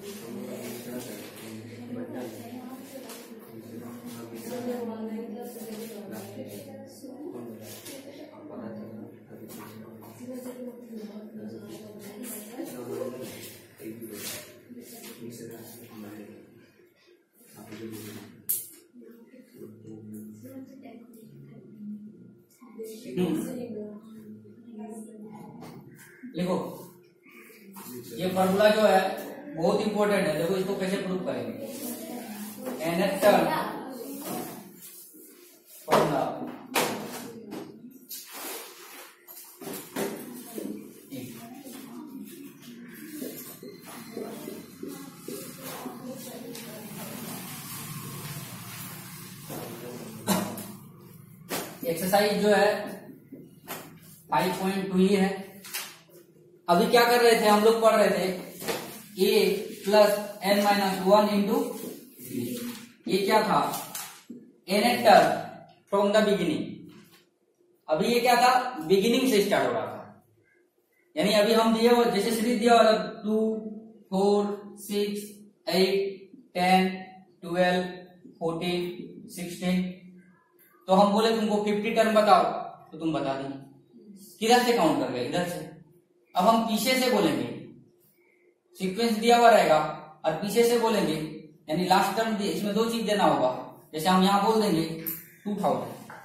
लिखो, ये फॉर्मूला जो है बहुत इंपॉर्टेंट है। देखो इसको कैसे प्रूव करेंगे। nth टर्म फॉर्मूला एक्सरसाइज जो है 5.2 ही है। अभी क्या कर रहे थे हम लोग, पढ़ रहे थे a plus n minus 1 into ये क्या था, nth term from the beginning. अभी ये क्या था, बिगिनिंग से स्टार्ट हो रहा था। यानी अभी हम दिए वो जैसे सीरीज दिया हुआ 2 4 6 8 10 12 14 16, तो हम बोले तुमको 50 टर्म बताओ, तो तुम बता दें। किधर से काउंट कर गए, इधर से। अब हम पीछे से बोलेंगे, सीक्वेंस दिया हुआ रहेगा और पीछे से बोलेंगे, यानी लास्ट टर्म इसमें दो चीज देना होगा। जैसे हम यहां बोल देंगे 2000,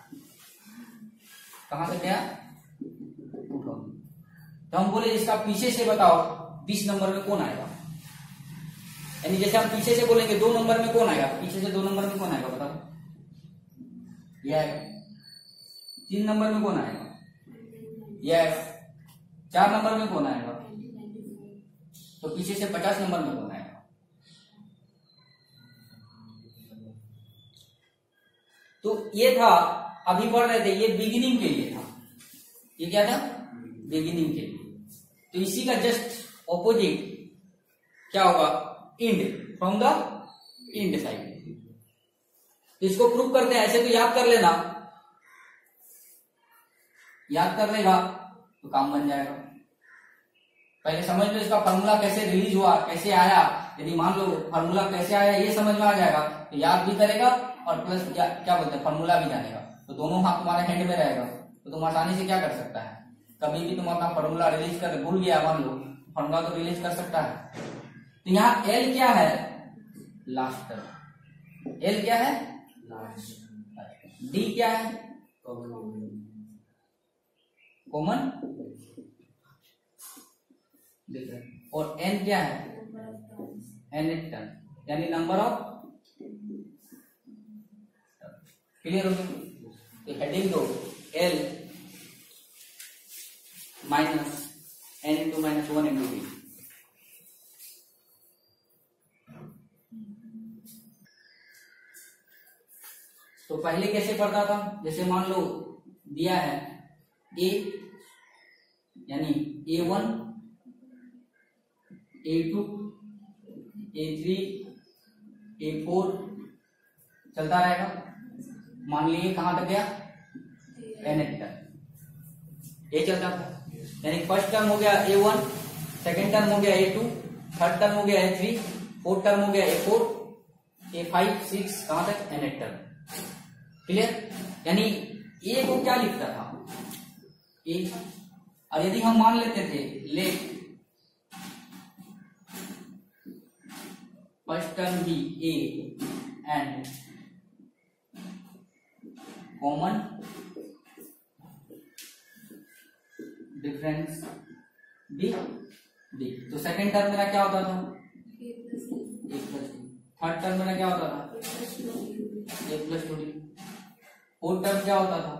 कहां से गया 2000, तो हम बोले इसका पीछे से बताओ 20 नंबर में कौन आएगा। यानी जैसे हम पीछे से बोलेंगे 2 नंबर में कौन आएगा, पीछे से 2 नंबर में कौन आएगा बताओ, यह आएगा। 3 नंबर में कौन आएगा, यह आएगा। 4 नंबर में कौन आएगा, तो पीछे से 50 नंबर में कौन आएगा। तो ये था, अभी पढ़ रहे थे, ये बिगिनिंग के लिए था। ये क्या था, बिगिनिंग के लिए। तो इसी का जस्ट ऑपोजिट क्या होगा, end, from the end side. तो इसको प्रूव करते हैं। ऐसे तो याद कर लेना, याद कर लेगा तो काम बन जाएगा। पहले समझ लो इसका फार्मूला कैसे रिलीज हुआ, कैसे आया। यदि मान लो फार्मूला कैसे आया ये समझ में आ जाएगा तो याद भी करेगा और प्लस क्या बोलते हैं फार्मूला भी जानेगा। तो दोनों हाथ तुम्हारे हैंड में रहेगा, तो तुम आसानी से क्या कर सकता है, कभी भी तुम अपना फार्मूला रिलीज कर भूल गया, मान लो फार्मूला तो रिलीज कर सकता है। तो यहाँ एल क्या है, लास्ट टर्म। एल क्या है, लास्ट। डी क्या है, कॉमन, और एन क्या है, nth टर्म, यानी नंबर ऑफ। क्लियर हो गया। तो हेडिंग दो L minus N into minus 1 into D. तो पहले कैसे पढ़ता था, जैसे मान लो दिया है ए, यानी A1 A2 A3 A4 चलता रहेगा। मान लीजिए कहां तक गया, nth टर्म, ये चलता था। यानी फर्स्ट टर्म हो गया A1, सेकेंड टर्म हो गया A2, थर्ड टर्म हो गया A3, फोर्थ टर्म हो गया A4, A5 6 कहां तक, nth टर्म। क्लियर। यानी ए को क्या लिखता था, ए। और यदि हम मान लेते थे लेट फर्स्ट टर्म भी A and common difference be D, तो सेकेंड टर्म मेरा क्या होता था, A plus D. Third term मेरा क्या होता था, A plus two D. Fourth term क्या होता था,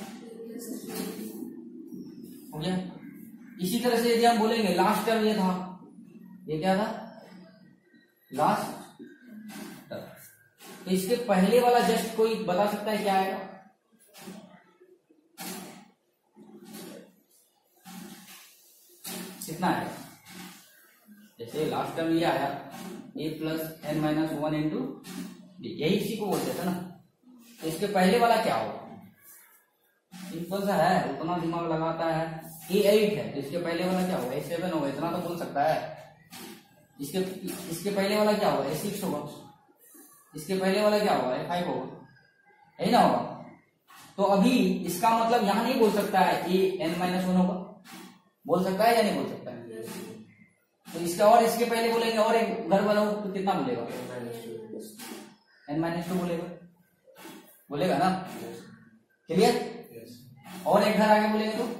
हो गया। इसी तरह से यदि हम बोलेंगे लास्ट टर्म ये था, ये क्या था, लास्ट टर्म। तो इसके पहले वाला जस्ट कोई बता सकता है क्या आएगा, कितना आएगा। जैसे लास्ट टर्म ये आया A plus N minus 1 into D, यही इसी को बोलते थे ना। तो इसके पहले वाला क्या होगा, सिंपल सा है, उतना दिमाग लगाता है। A8 है तो इसके पहले वाला क्या होगा, A7 होगा, इतना तो बोल सकता है। इसके पहले वाला क्या होगा, A6 होगा, इसके पहले वाला क्या होगा, A5 होगा, है ना होगा। तो अभी इसका मतलब यहां नहीं बोल सकता है An-1 होगा, बोल सकता है या नहीं बोल सकता है? तो इसका और इसके पहले बोलेंगे और एक घर वाला तो कितना बोलेगा, N-2 बोलेगा, बोलेगा ना, क्लियर। और एक घर आगे बोलेंगे तो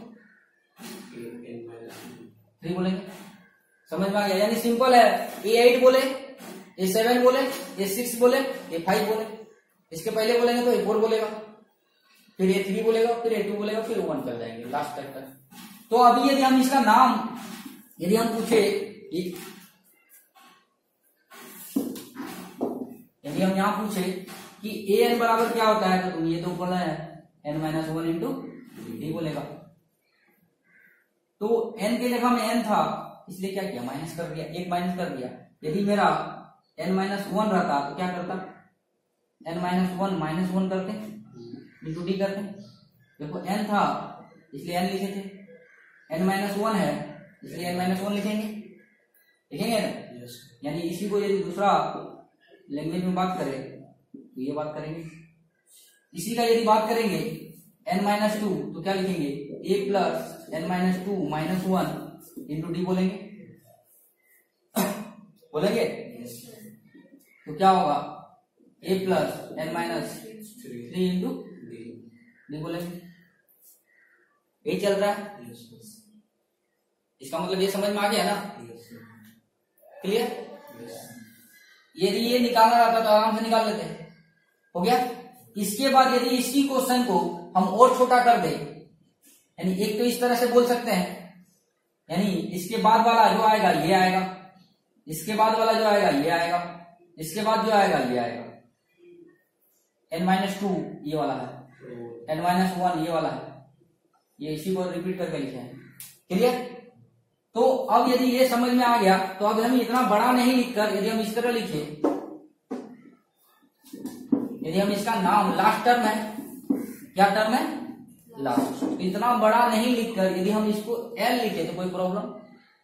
3 बोलेंगे, समझ में आ गया। यानी सिंपल है, A8 बोले, A7 बोले, A6 बोले, A5 बोले, इसके पहले बोलेंगे तो A4 बोलेगा, फिर A3 बोलेगा, फिर A2 बोलेगा, फिर A1 चल जाएंगे लास्ट तक। तो अभी यदि हम इसका नाम यदि हम पूछे, यदि हम यहाँ पूछे कि An बराबर क्या होता है, तो तुम ये तो बोला है N-1 इंटू D बोलेगा। तो n की जगह में n था, इसलिए क्या किया, माइनस कर दिया, एक माइनस कर दिया। यदि मेरा N-1 रहता तो क्या करता, N-1 -1 करते इंटू D करते। देखो n था इसलिए n लिखे थे, N-1 है इसलिए N-1 लिखेंगे, लिखेंगे ना। यानी इसी को यदि दूसरा लैंग्वेज में बात करें तो ये बात करेंगे। इसी का यदि बात करेंगे N-2 तो क्या लिखेंगे, A plus N-2 -1 into D बोलेंगे, बोलेंगे। तो क्या होगा, A plus N-3 into D बोलेंगे। यही चल रहा है, इसका मतलब ये समझ में आ गया ना, क्लियर। यदि ये निकालना रहता तो आराम से निकाल लेते, हो गया। इसके बाद यदि इसी क्वेश्चन को हम और छोटा कर दे, यानी एक तो इस तरह से बोल सकते हैं, यानी इसके बाद वाला जो आएगा ये आएगा, इसके बाद वाला जो आएगा ये आएगा, इसके बाद जो आएगा ये आएगा। N-2 ये वाला है, N-1 ये वाला है, ये इसी को रिपीट करके लिखे हैं, क्लियर। तो अब यदि ये समझ में आ गया तो अब हम इतना बड़ा नहीं लिखकर यदि हम इस तरह लिखे, यदि हम इसका नाम लास्ट टर्म है, क्या टर्म है, लास्ट, तो इतना बड़ा नहीं लिखकर यदि हम इसको L लिखे तो कोई प्रॉब्लम,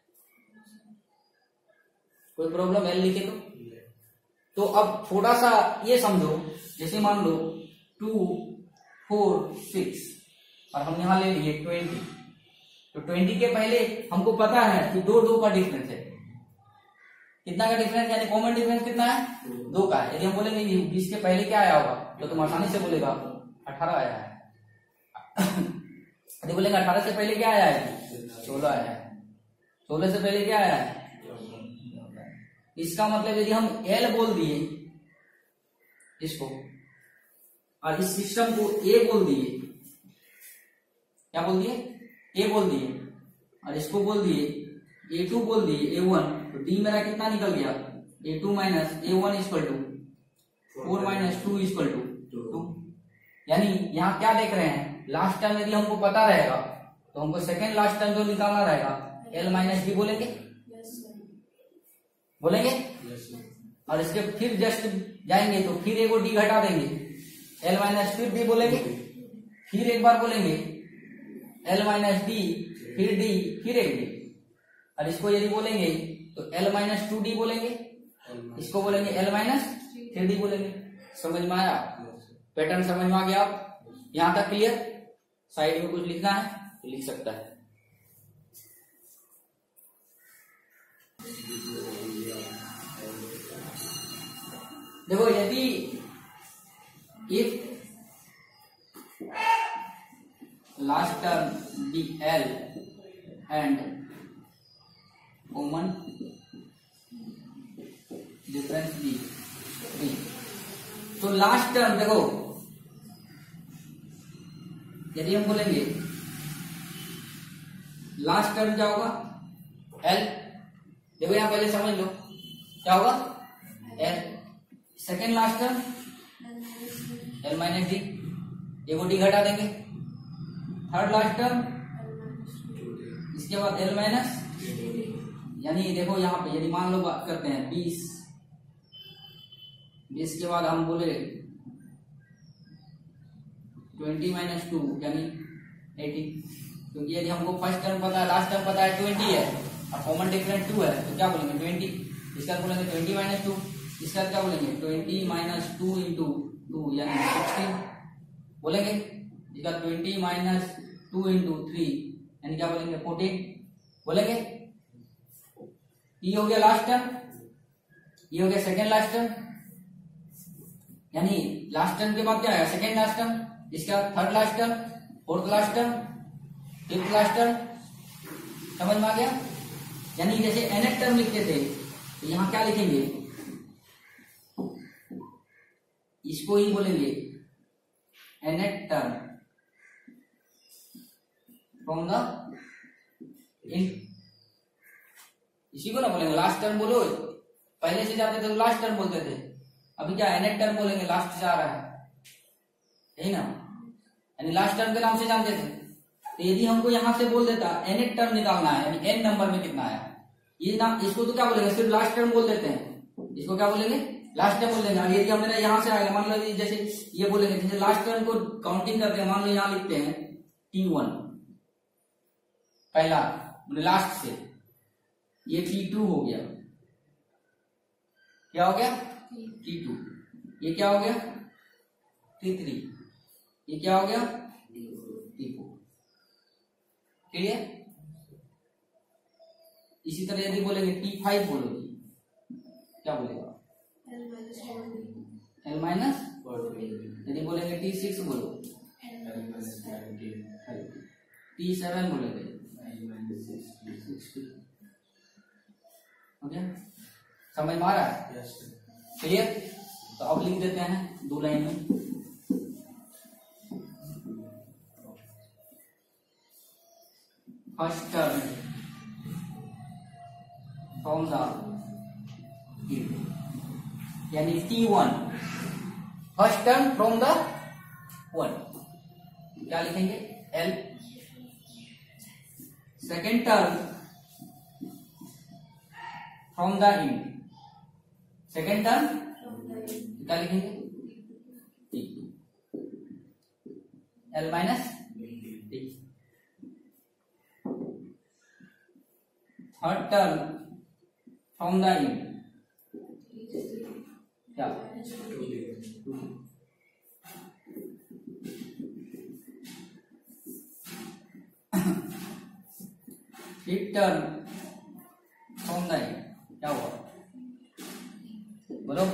कोई प्रॉब्लम L लिखे तो अब थोड़ा सा ये समझो, जैसे मान लो 2, 4, 6 और हम यहां ले लिए 20, तो 20 के पहले हमको पता है कि 2 का डिफरेंस है, कितना का डिफरेंस, यानी कॉमन डिफरेंस कितना है, 2 का है। यदि हम बोलेंगे 20 के पहले क्या आया होगा, तो तुम आसानी से बोलेगा 18 आया है। यदि बोलेंगे 18 से पहले क्या आया है, 16 आया है, 16 से पहले क्या आया है। इसका मतलब यदि हम L बोल दिए इसको और इस सिस्टम को A बोल दिए, क्या बोल दिए, A बोल दिए, और इसको बोल दिए A2 बोल दिए, A1, तो D मेरा कितना निकल गया, A2 minus A1 equal to 4 minus 2 equal to 2। यानी यहाँ क्या देख रहे हैं, लास्ट टर्म यदि हमको पता रहेगा तो हमको सेकेंड लास्ट टर्म जो निकालना रहेगा L माइनस D बोलेंगे, बोलेंगे। और इसके फिर जस्ट जाएंगे तो फिर एगो D घटा देंगे, L माइनस फिर D बोलेंगे, फिर एक बार बोलेंगे L माइनस D, फिर D, फिर एक D, और इसको यदि बोलेंगे तो L माइनस 2D बोलेंगे, इसको बोलेंगे L माइनस 3D बोलेंगे। समझ में आया, पैटर्न समझ में आ गया। आप यहां तक क्लियर। साइड में कुछ लिखना है तो लिख सकता है। देखो यदि if last term D L and common difference D, तो लास्ट टर्म देखो यदि हम बोलेंगे लास्ट टर्म क्या होगा, एल। देखो यहां पहले समझ लो क्या होगा, L. Second last term L minus D, एगो डी घटा देंगे। थर्ड लास्ट टर्म इसके बाद एल माइनस, यानी देखो यहाँ पे यदि मान लो बात करते हैं 20 के बाद हम बोले 20 माइनस 2 यानी 80, क्योंकि यदि हमको फर्स्ट टर्म पता है, लास्ट टर्म पता है 20 है और कॉमन डिफरेंस 2 है, तो क्या बोलेंगे 20 इसका बोलेंगे 20 माइनस 2, इसका क्या बोलेंगे 20 माइनस 2 इंटू 2 यानी 16 बोलेंगे। इसका 20 माइनस 2 इंटू 3 यानी क्या बोलेंगे 14 बोलेंगे। ये हो गया लास्ट टर्म, ये हो गया सेकेंड लास्ट टर्म, यानी लास्ट टर्म के बाद क्या है सेकेंड लास्ट टर्म, इसका third last term, fourth last term, fifth last term. समझ में आ गया? यानी जैसे nth टर्म लिखते थे तो यहां क्या लिखेंगे, इसको ही बोलेंगे nth टर्म फ्रॉम द इसी को ना बोलेंगे लास्ट टर्म। बोलो पहले से जाते थे तो लास्ट टर्म बोलते थे, अभी क्या nth टर्म बोलेंगे, लास्ट से आ रहा है, यही ना, यानी लास्ट टर्म के नाम से जानते थे। तो यदि हमको यहां से बोल देता nth टर्म निकालना है यानी n नंबर में कितना है, ये ना इसको तो क्या बोलेंगे सिर्फ लास्ट टर्म बोल देते हैं, इसको क्या बोलेंगे लास्ट टर्म बोल देंगे। अब यदि हमने यहां से आएगा, मान लो जैसे ये बोलेंगे, जैसे लास्ट टर्म को काउंटिंग करते हैं, मान लो यहां लिखते हैं T1 पहला लास्ट से, ये T2 हो गया, क्या हो गया T2, ये क्या हो गया T3, ये क्या हो गया T4, क्लियर। इसी तरह यदि बोलेंगे T5 बोलोगे क्या बोलेगा L माइनस, यदि बोलेंगे T6 बोलो, T7 बोलेंगे, ओके समझ में आ रहा है, क्लियर। तो अब लिख देते हैं 2 लाइन में, फर्स्ट टर्म फ्रॉम द यानी T1 first term from the 1 क्या लिखेंगे L, second term from the end, second term क्या लिखेंगे T2 L minus T, third term from the end क्या fifth term from the end क्या हुआ बोलो,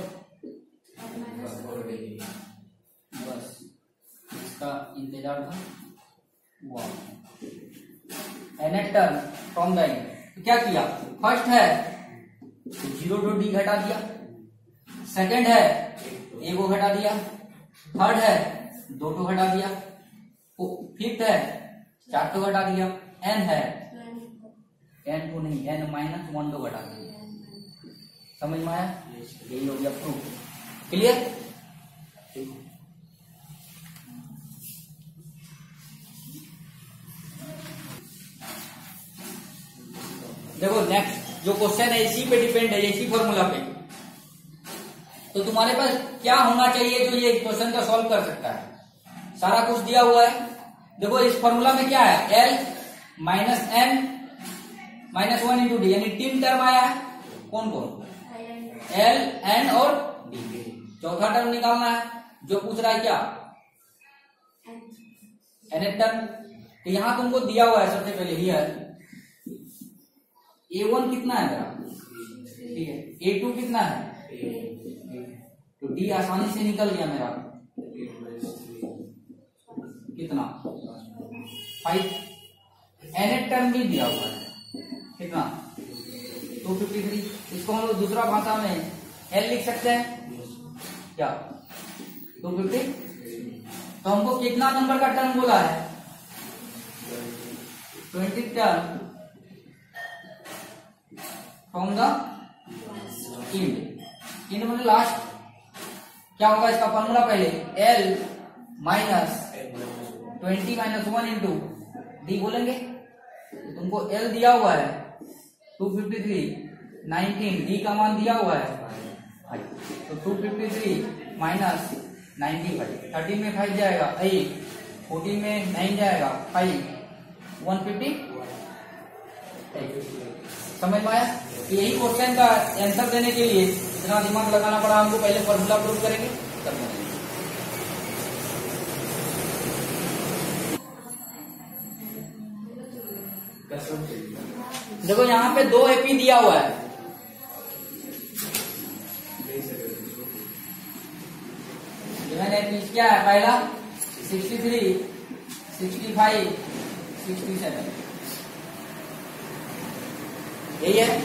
बस इसका इंतजार था हुआ। nth term from the end क्या किया, फर्स्ट है तो 0 to d घटा दिया, सेकंड है a को घटा दिया, थर्ड है 2 को घटा दिया, फिफ्थ है 4 को घटा दिया, n है n को नहीं n माइनस 1 को घटा दिया। समझ में आया? यही हो गया प्रूफ, क्लियर। देखो नेक्स्ट जो क्वेश्चन है इसी पे डिपेंड है, इसी फॉर्मूला पे। तो तुम्हारे पास क्या होना चाहिए जो ये क्वेश्चन का सॉल्व कर सकता है, सारा कुछ दिया हुआ है। देखो इस फॉर्मूला में क्या है L minus n minus 1 into D, यानी 3 टर्म आया है, कौन कौन L n और d। चौथा टर्म निकालना है, जो पूछ रहा है क्या nth टर्म। तो यहां तुमको दिया हुआ है सबसे पहले ही है A1 कितना है मेरा, ठीक है, A2 कितना है, तो D आसानी से निकल गया मेरा, कितना 5। nth टर्म भी दिया हुआ है कितना 253, इसको हम लोग दूसरा भाषा में L लिख सकते हैं क्या 250। तो हमको कितना नंबर का टर्म बोला है 20 टर्म फ्रॉम द इंड मतलब लास्ट। क्या होगा इसका फॉर्मूला पहले L minus 20 minus 1 into D बोलेंगे। तो तुमको L दिया हुआ है 253, 19 डी का मान दिया हुआ है तो 253 माइनस 95, 13 में 5 जाएगा 8, 14 में 9 जाएगा 5, 150 समझ में आया? यही क्वेश्चन का आंसर देने के लिए इतना दिमाग लगाना पड़ा हमको। पहले फॉर्मूला प्रूव करेंगे तब करेंगे। देखो यहाँ पे 2 एपी दिया हुआ है। एपी क्या है? पहला 63, 65, 67, यही है।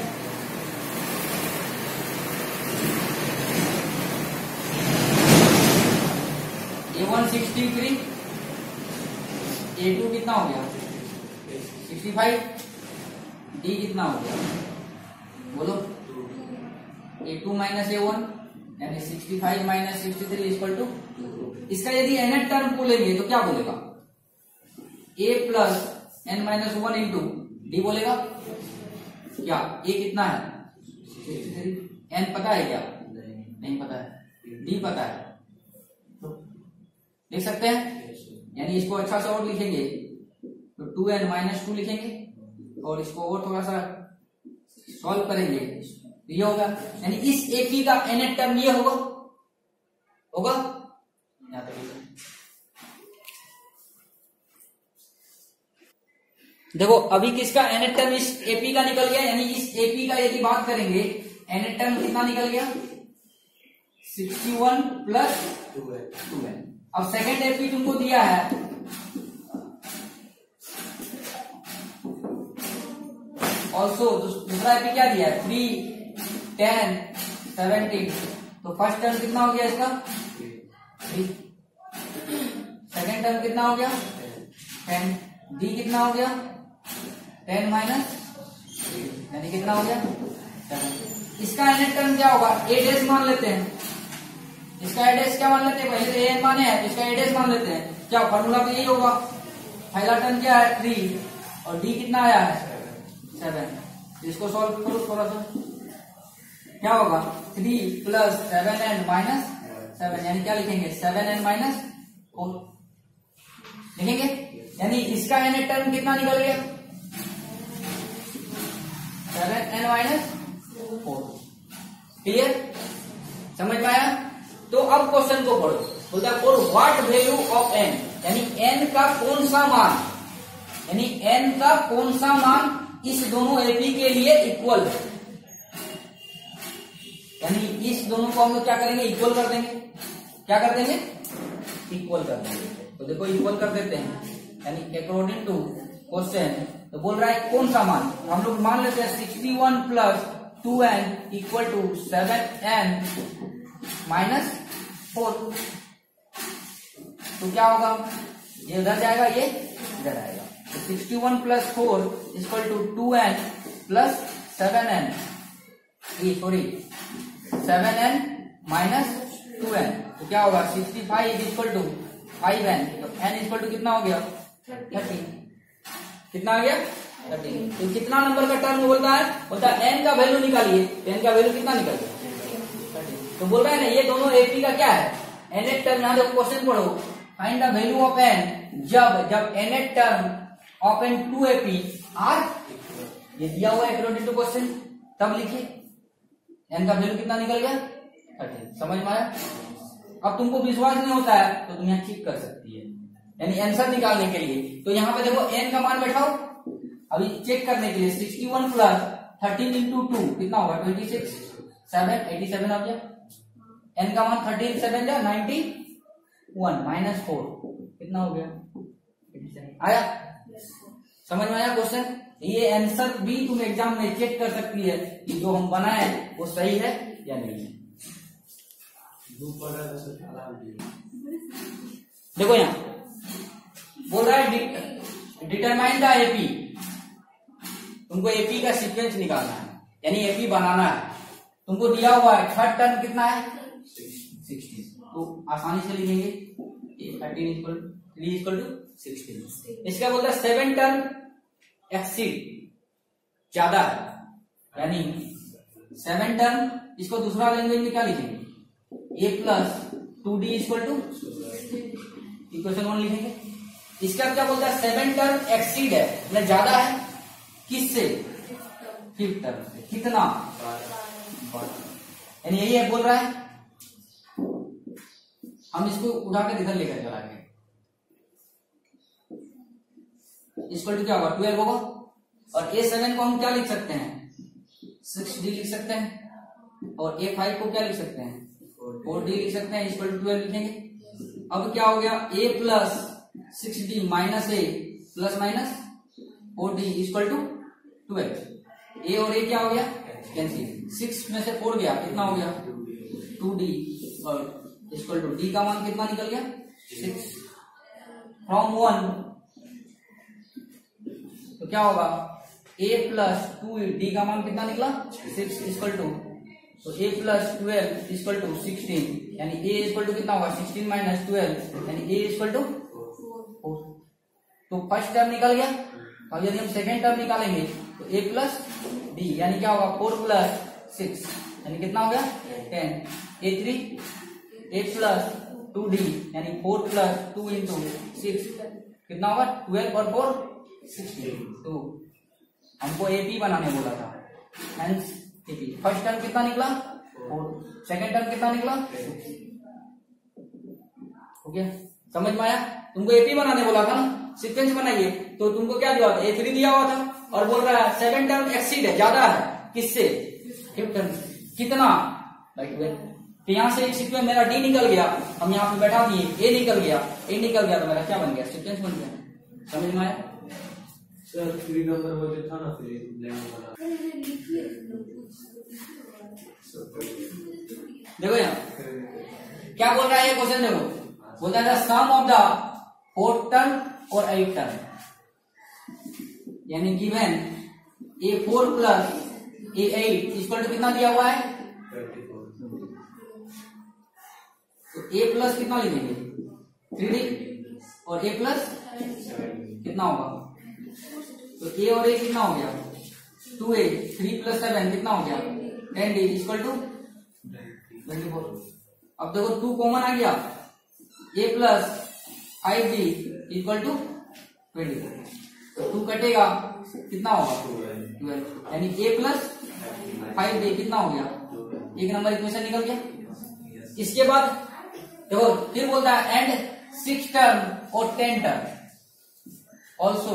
A1 63, A2 कितना हो गया? 65, D कितना हो गया? बोलो। A2 माइनस A1 यानी 65 माइनस 63 इक्वल टू। इसका यदि nth टर्म बोलेंगे तो क्या बोलेगा? A plus n minus 1 into D बोलेगा। क्या A कितना है? 63। n पता है क्या? नहीं पता है। D पता है तो लिख सकते हैं। यानी इसको अच्छा से और लिखेंगे तो 2n माइनस 2 लिखेंगे और इसको और थोड़ा सा सॉल्व करेंगे तो ये होगा। यानी इस एपी का nth टर्म ये होगा। यहाँ तक देखो अभी किसका nth टर्म इस एपी का निकल गया। यानी इस एपी का यदि बात करेंगे nth टर्म कितना निकल गया? 61 प्लस 2n। अब सेकेंड एपी तुमको दिया है ऑल्सो। दूसरा एपी क्या दिया है? 3, 10, 17। तो फर्स्ट टर्म कितना हो गया इसका? 3। सेकेंड टर्म कितना हो गया? 10। डी कितना हो गया? 10 माइनस यानी कितना हो गया? 7। इसका nth टर्म क्या होगा? ए डैश मान लेते हैं। इसका ए डैश क्या मान लेते हैं? पहले तो ए माने हैं तो इसका ए डैश मान लेते हैं। क्या फॉर्मूला तो यही होगा। पहला टर्म क्या है? 3 और डी कितना आया है? 7। इसको सॉल्व करो थोड़ा सा। क्या होगा? 3 प्लस 7n माइनस 7 यानी क्या लिखेंगे? 7n माइनस 4 लिखेंगे। यानी इसका nth टर्म कितना निकल गया? 7n minus 4। क्लियर? समझ में आया? तो अब क्वेश्चन को पढ़ो। बोलता है for what value of n, यानी n का कौन सा मान, यानी n का कौन सा मान इस दोनों एपी के लिए इक्वल है। यानी इस दोनों को हम लोग क्या करेंगे? इक्वल कर देंगे। क्या कर देंगे? इक्वल कर देंगे। तो देखो इक्वल कर देते हैं। यानी अकॉर्डिंग टू क्वेश्चन तो बोल रहा है कौन सा मान। हम लोग मान लेते हैं 61 plus 2n equal to 7n minus 4। तो क्या होगा? ये उधर जाएगा, ये इधर आएगा। तो 61 plus 4 equal to 2n plus 7n, sorry 7n minus 2n। तो क्या होगा? 65 इक्वल टू 5n। तो n इक्वल टू कितना हो गया? 30। कितना आ गया? 30। तो कितना नंबर का टर्म बोलता है? बोलता है n का वैल्यू निकालिए। तो n का वैल्यू कितना निकल गया? 30। तो बोल रहा है ना ये दोनों एपी का क्या है? nth term. यहाँ देखो क्वेश्चन पढ़ो। Find the value of n जब nth term of n 2 AP are, ये दिया हुआ है अकॉर्डिंग टू क्वेश्चन, तब लिखिए n का वैल्यू कितना निकल गया? 30। समझ में आया? अब तुमको विश्वास नहीं होता है तो तुम यहाँ चेक कर सकती है, यानी आंसर निकालने के लिए। तो यहाँ पे देखो n का मान बैठाओ अभी चेक करने के लिए। 61 प्लस 13 इंटू 2 कितना होगा? 26, 7, 87 आ गया। n का मान 13 7 जा 91 माइनस 4 कितना हो गया? 87 आया। समझ में आया क्वेश्चन? ये आंसर भी तुम एग्जाम में चेक कर सकती है कि जो हम बनाए वो सही है या नहीं है। देखो यहाँ बोल रहा है डिटरमाइन द एपी। तुमको एपी का सीक्वेंस निकालना है, यानी एपी बनाना है। तुमको दिया हुआ है थर्ड टर्म कितना है? 16। तो आसानी से लिखेंगे 13 इक्वल टू 16। इसका बोलता है 7 टर्म एक्सीड ज्यादा है, यानी 7 टर्म। इसको दूसरा लैंग्वेज में क्या लिखेंगे? a plus 2d equal to equation 1 लिखेंगे। इसका क्या बोलता है? 7 टर्म एक्सीड है, मतलब ज्यादा है किससे? फिफ्थ टर्म से कितना, यानी यही है बोल रहा है। हम इसको उठाकर इधर लेकर चलाएंगे, इक्वल टू क्या होगा 12 होगा, और A7 को हम क्या लिख सकते हैं 6D लिख सकते हैं, और A5 को क्या लिख सकते हैं 4D लिख सकते हैं, इक्वल टू 12 लिखेंगे। अब क्या हो गया A plus 6D minus A plus minus 4D equal to 12। A और A क्या हो गया कैंसिल, 6 में से 4 गया कितना हो गया 2D, और इक्वल टू D का मान कितना निकल गया 6 फ्रॉम 1। तो क्या होगा A प्लस 2D का मान कितना निकला 6 इक्वल टू, तो A प्लस 12 इक्वल टू 16, यानी A इक्वल टू कितना होगा 16 माइनस 12, यानी A इक्वल टू 4। तो फर्स्ट टर्म निकल गया। अब यदि हम सेकेंड टर्म निकालेंगे तो A प्लस D यानी क्या होगा 4 प्लस 6 यानी कितना हो गया 10। A3 A प्लस 2D यानी 4 प्लस 2 इंटू 6 कितना होगा 12 और 4 16। तो हमको AP बनाने बोला था, हेंस AP। फर्स्ट टर्म कितना निकला 4, सेकेंड टर्म कितना निकला 6। हो गया, समझ में आया। तुमको AP बनाने बोला था ना, सीक्वेंस बनाइए, तो तुमको क्या दिया था A3 दिया हुआ था, और बोल रहा है सेकंड टर्म एक्सीड है ज्यादा है किससे फिफ्थ टर्म कितना, तो यहां से एक सीक्वेंस मेरा D निकल गया, हम यहाँ पे बैठा दिए A निकल गया, A निकल गया तो मेरा क्या बन गया सीक्वेंस बन गया। समझ में आया सर 3 नंबर वो जो था ना फिर देखो यहाँ क्या बोल रहा है ये क्वेश्चन, देखो बोलता है sum of the fourth term और 8th टर्म, यानी given A4 plus A8 equal to कितना दिया हुआ है 34। तो A प्लस कितना लिखेंगे 3D, और A प्लस कितना होगा, तो A और A कितना हो गया 2A, 3 प्लस 7 कितना हो गया 10D इक्वल टू 24। अब देखो 2 कॉमन आ गया, A plus 5D equal to 24, तो 2 कटेगा कितना होगा 12, यानी A प्लस 5D कितना हो गया, एक नंबर इक्वेशन निकल गया। इसके बाद देखो फिर बोलता है एंड 6 टर्म और 10 टर्म ऑल्सो,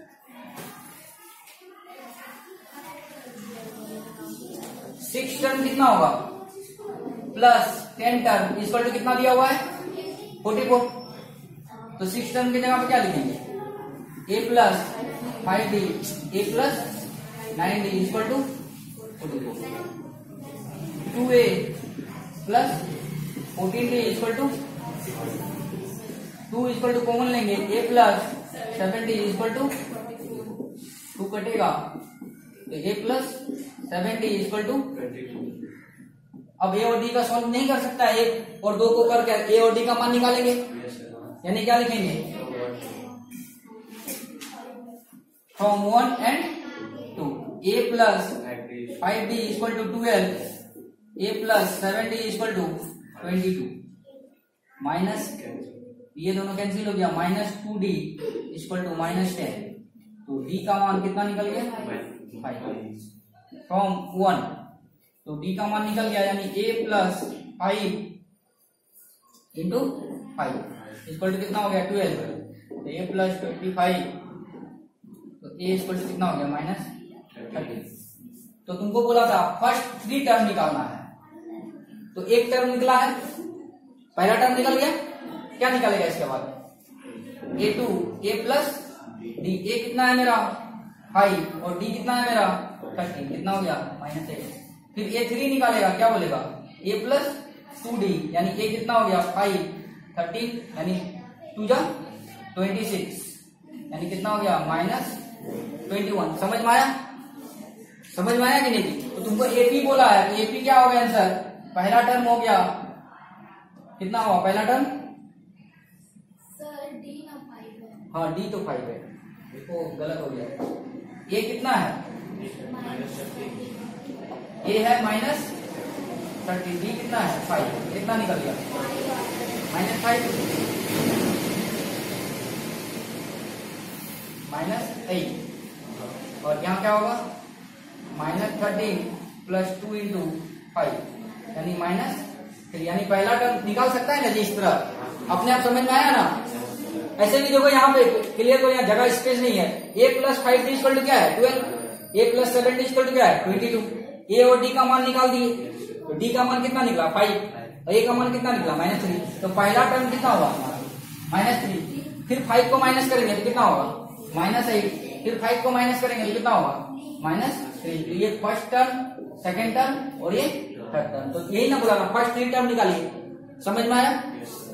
6 टर्म कितना होगा प्लस 10 टर्म इक्वल टू कितना दिया हुआ है 44। तो 6 टर्म की जगह पे क्या लिखेंगे A plus 5D A plus 9D equal to 44, 2A plus 14D equal to 2 equal to common लेंगे A plus 7D equal to 2 कटेगा, तो A plus 7D equal to 22। अब A और D का सॉल्व नहीं कर सकता, 1 और 2 को करके A और D का मान निकालेंगे, यानी क्या लिखेंगे from 1 and 2 A plus 5D equal to 12, A plus 7D equal to 22, minus ये दोनों कैंसिल हो गया, minus 2D equal to minus 10, तो D का मान कितना निकल गया 5 फ्रॉम 1, तो D का मान निकल गया, यानी A plus 5 into 5 equal to कितना हो गया 12, तो A प्लस 25, तो A इक्वल टू कितना हो गया माइनस 30। तो तुमको बोला था फर्स्ट 3 टर्म निकालना है, तो एक टर्म निकला है, पहला टर्म निकल गया, क्या निकालेगा इसके बाद A2 A plus D, A कितना है मेरा 5 और D कितना है मेरा 30, कितना हो गया माइनस 8। फिर A3 निकालेगा, क्या बोलेगा A प्लस 2D यानी A कितना हो गया 5 13 यानी 2 जा 26 यानी कितना हो गया माइनस 21। समझ में आया, समझ में आया कि नहीं। तो तुमको AP बोला है, तो AP क्या होगा आंसर, पहला टर्म हो गया कितना हुआ पहला टर्म, हाँ D तो 5 है, देखो गलत हो गया, A कितना है A है माइनस 30, D कितना है 5, कितना निकल गया माइनस 5 माइनस 8, और यहाँ क्या होगा -13 प्लस 2 इंटू 5 यानी -3, यानी पहला टर्म निकाल सकता है ना जी इस तरह, अपने आप समझ में आया ना। ऐसे भी देखो यहाँ पे क्लियर को, यहाँ जगह स्पेस नहीं है। a प्लस 5 इक्वल टू क्या है 12, a प्लस 7 इक्वल टू क्या है 22। a और d का मान निकाल दिए, तो d का मान कितना निकला 5 और a का मान कितना निकला -3। तो पहला टर्म कितना होगा -3, फिर 5 को माइनस करेंगे तो कितना होगा -8, फिर 5 को माइनस करेंगे तो कितना होगा -3। तो ये फर्स्ट टर्म, सेकेंड टर्म और ये थर्ड टर्म। तो यही ना बोला फर्स्ट 3 टर्म निकालिए, समझ में आया।